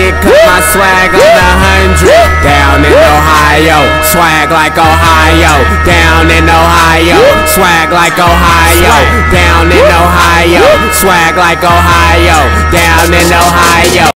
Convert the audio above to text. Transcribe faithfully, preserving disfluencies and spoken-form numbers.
it, cause my swag on the hundred. Down in Ohio, swag like Ohio. Down in Ohio, swag like Ohio. Down in Ohio, swag like Ohio. Down in Ohio.